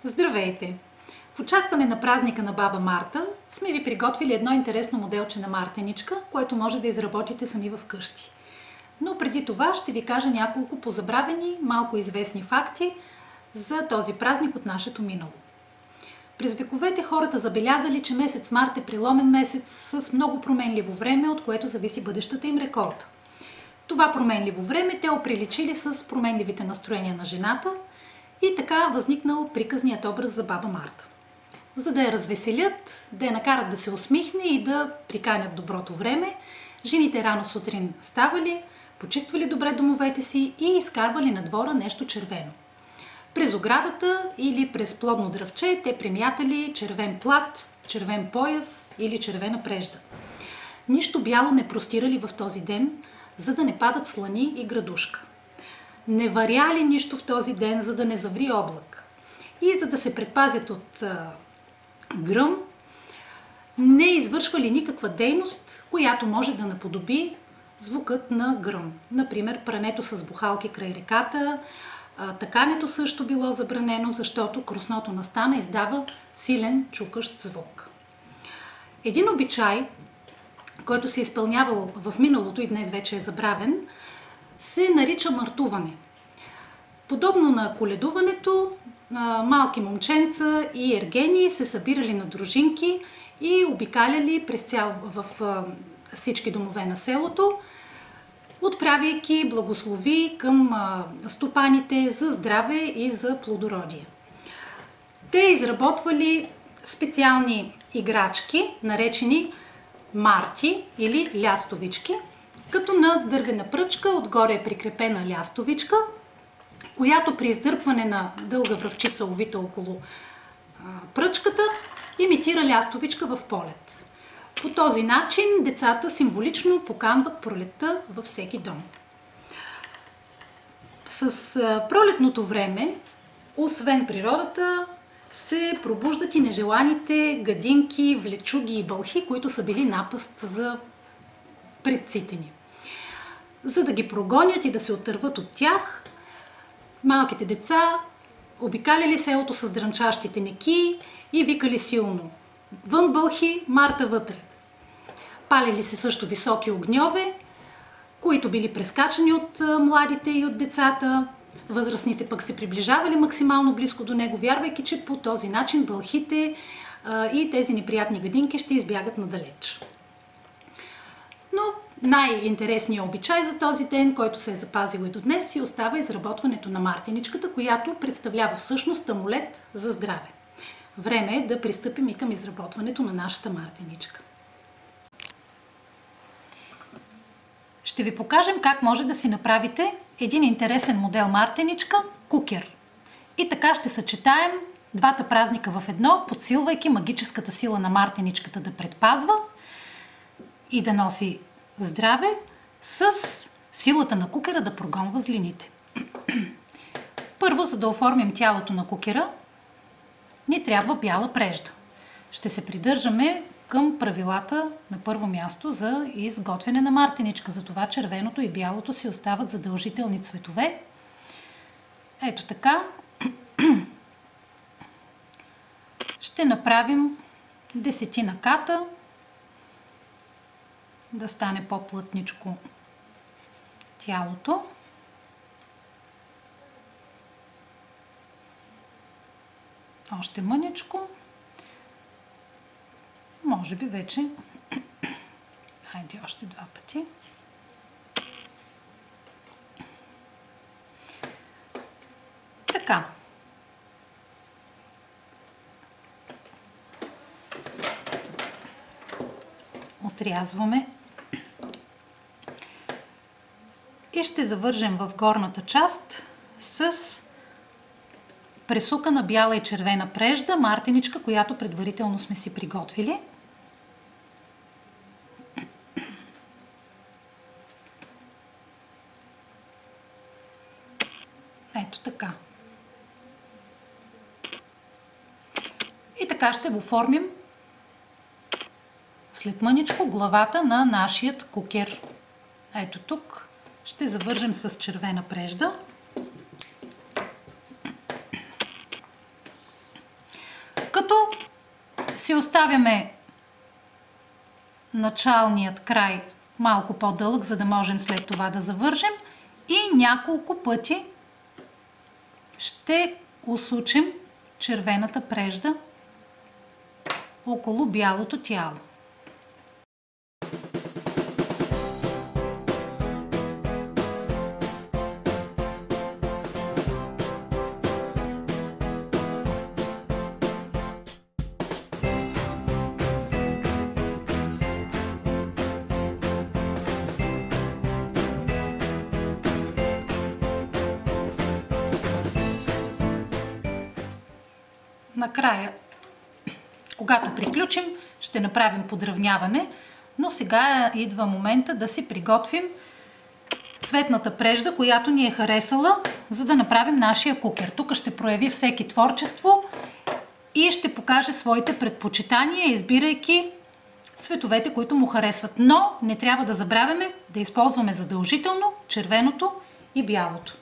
Здравейте! В очакване на празника на баба Марта сме ви приготвили едно интересно моделче на мартеничка, което може да изработите сами вкъщи. Но преди това ще ви кажа няколко позабравени, малко известни факти за този празник от нашето минало. През вековете хората забелязали, че месец март е преломен месец с много променливо време, от което зависи бъдещата им реколта. Това променливо време те оприличили с променливите настроения на жената и така възникнал приказният образ за баба Марта. За да я развеселят, да я накарат да се усмихне и да приканят доброто време, жените рано сутрин ставали, почиствали добре домовете си и изкарвали на двора нещо червено. През оградата или през плодно дръвче те примятали червен плат, червен пояс или червена прежда. Нищо бяло не простирали в този ден, за да не падат слани и градушка. Не варяли нищо в този ден, за да не заври облак. И за да се предпазят от гръм, не извършвали никаква дейност, която може да наподоби звукът на гръм. Например, прането с бухалки край реката, такането също било забранено, защото кросното на стана издава силен чукащ звук. Един обичай, който се изпълнявал в миналото и днес вече е забравен, се нарича мартуване. Подобно на коледуването, малки момченца и ергени се събирали на дружинки и обикаляли в всички домове на селото, отправяйки благослови към стопаните за здраве и за плодородие. Те изработвали специални играчки, наречени марти или лястовички, като на дървена пръчка отгоре е прикрепена лястовичка, която при издърпване на дълга връвчица, увита около пръчката, имитира лястовичка в полет. По този начин децата символично поканват пролетта във всеки дом. С пролетното време, освен природата, се пробуждат и нежеланите гадинки, влечуги и бълхи, които са били напаст за предците ни. За да ги прогонят и да се отърват от тях, малките деца обикаляли селото с дрънчащите неки и викали силно: "Вън бълхи, Марта вътре!" Палили се също високи огньове, които били прескачани от младите и от децата. Възрастните пък се приближавали максимално близко до него, вярвайки, че по този начин бълхите и тези неприятни гадинки ще избягат надалеч. Но най-интересният обичай за този ден, който се е запазил и до днес, си остава изработването на мартеничката, която представлява всъщност амулет за здраве. Време е да пристъпим и към изработването на нашата мартеничка. Ще ви покажем как може да си направите един интересен модел мартеничка – кукер. И така ще съчетаем двата празника в едно, подсилвайки магическата сила на мартеничката да предпазва и да носи здраве, с силата на кукера да прогонва злините. Първо, за да оформим тялото на кукера, ни трябва бяла прежда. Ще се придържаме към правилата на първо място за изготвяне на мартеничка. Затова червеното и бялото си остават задължителни цветове. Ето така. Ще направим 10 ката, да стане по-плътничко тялото. Още мъничко. Може би вече. Хайде още 2 пъти. Така. Отрязваме. И ще завържем в горната част с пресукана бяла и червена прежда, мартеничка, която предварително сме си приготвили. Ето така. И така ще го оформим след мъничко главата на нашият кукер. Ето тук ще завържем с червена прежда. си оставяме началният край малко по-дълъг, за да можем след това да завържем и няколко пъти ще усучим червената прежда около бялото тяло. Накрая, когато приключим, ще направим подравняване, но сега идва момента да си приготвим цветната прежда, която ни е харесала, за да направим нашия кукер. Тук ще прояви всеки творчество и ще покаже своите предпочитания, избирайки цветовете, които му харесват. Но не трябва да забравяме да използваме задължително червеното и бялото.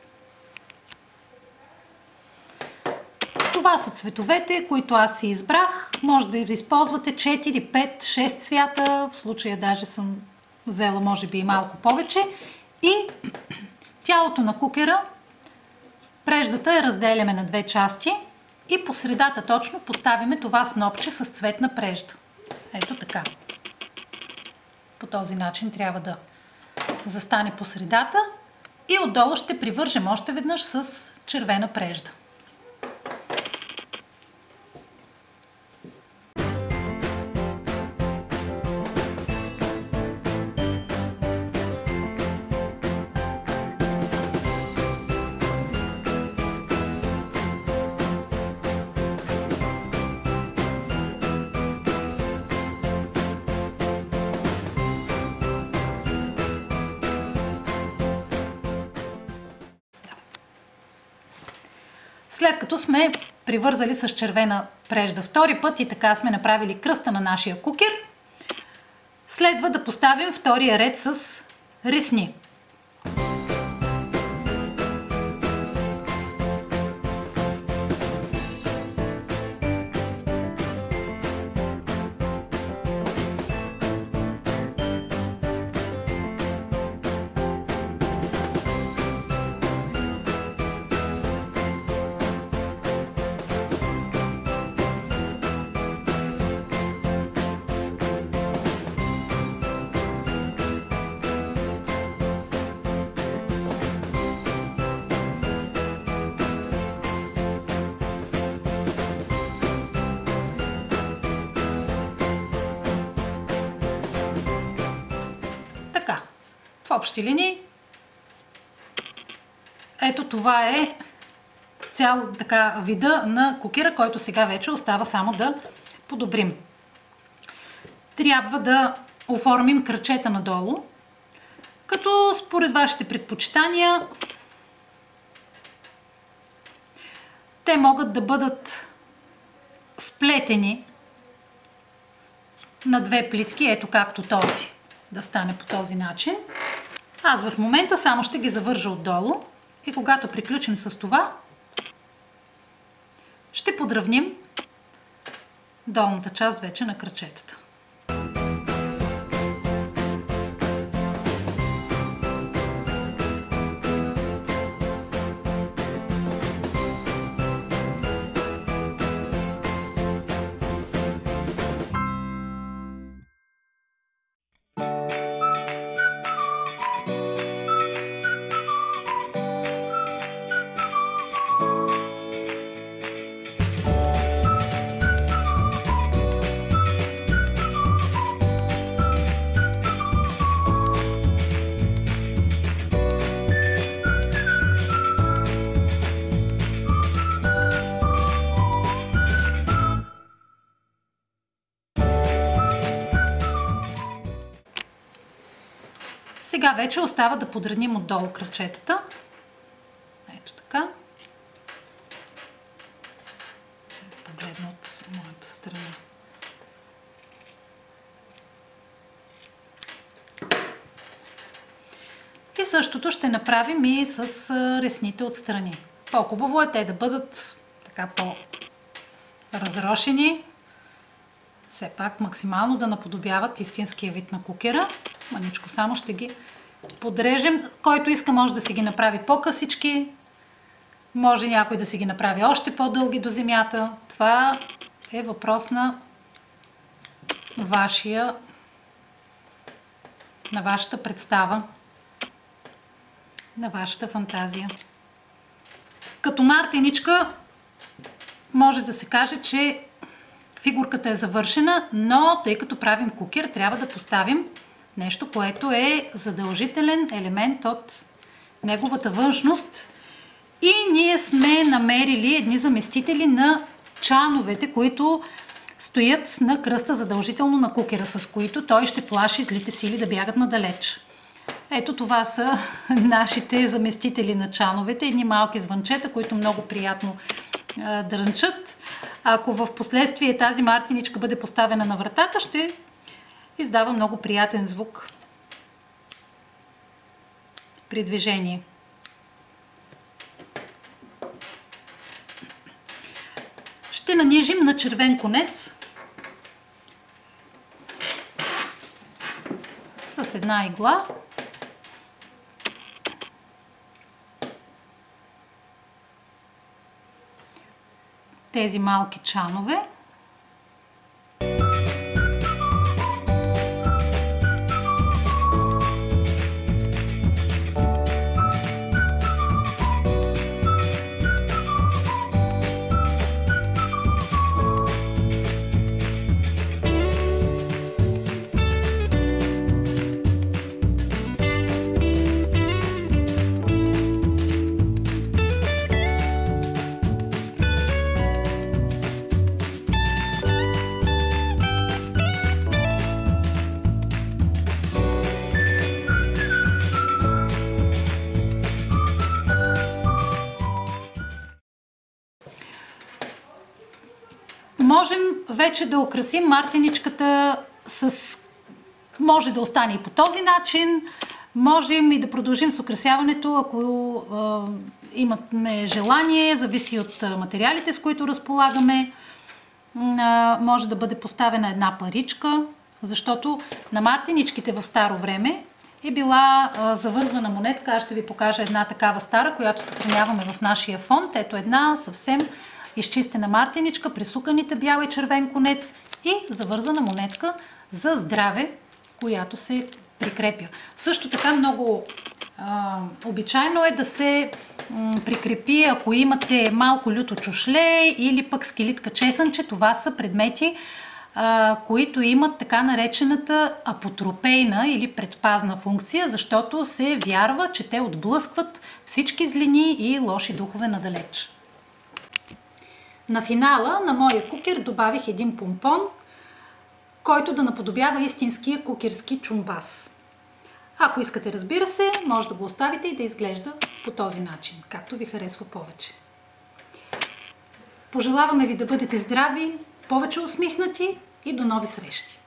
Това са цветовете, които аз си избрах. Може да използвате 4, 5, 6 цвята. В случая даже съм взела може би и малко повече. И тялото на кукера, преждата я разделяме на две части и по средата точно поставяме това снопче с цветна прежда. Ето така. По този начин трябва да застане по средата и отдолу ще привържем още веднъж с червена прежда. След като сме привързали с червена прежда втори път и така сме направили кръста на нашия кукер, следва да поставим втория ред с ресни. В общи линии, ето това е цял така вида на кукера, който сега вече остава само да подобрим. Трябва да оформим кръчета надолу, като според вашите предпочитания те могат да бъдат сплетени на две плитки, ето както този, да стане по този начин. Аз в момента само ще ги завържа отдолу и когато приключим с това, ще подравним долната част вече на кръчетата. Сега вече остава да подредим отдолу кръчетата. Ето така. Погледна от моята страна. И същото ще направим и с ресните отстрани. По-хубаво е те да бъдат така по-разрошени, все пак максимално да наподобяват истинския вид на кукера. Маничко само ще ги подрежем. Който иска може да си ги направи по-късички. Може някой да си ги направи още по-дълги до земята. Това е въпрос на вашата представа, на вашата фантазия. Като мартеничка може да се каже, че фигурката е завършена, но тъй като правим кукер, трябва да поставим нещо, което е задължителен елемент от неговата външност. И ние сме намерили едни заместители на чановете, които стоят на кръста задължително на кукера, с които той ще плаши злите сили да бягат надалеч. Ето това са нашите заместители на чановете, едни малки звънчета, които много приятно дрънчат. Ако в последствие тази мартеничка бъде поставена на вратата, ще издава много приятен звук при движение. Ще нанижим на червен конец с една игла. Тези малки чанове. Можем вече да украсим мартеничката с... Може да остане и по този начин. Можем и да продължим с украсяването, ако имаме желание. Зависи от материалите, с които разполагаме. Може да бъде поставена една паричка, защото на мартеничките в старо време е била завързвана монетка. Аз ще ви покажа една такава стара, която съхраняваме в нашия фонд. Ето една съвсем изчистена мартеничка, присуканите бял и червен конец и завързана монетка за здраве, която се прикрепя. Също така много обичайно е да се прикрепи, ако имате малко люто чушле или пък скелитка чесънче. Това са предмети, които имат така наречената апотропейна или предпазна функция, защото се вярва, че те отблъскват всички злини и лоши духове надалеч. На финала на моя кукер добавих един помпон, който да наподобява истинския кукерски чумбас. Ако искате, разбира се, може да го оставите и да изглежда по този начин, както ви харесва повече. Пожелаваме ви да бъдете здрави, повече усмихнати и до нови срещи!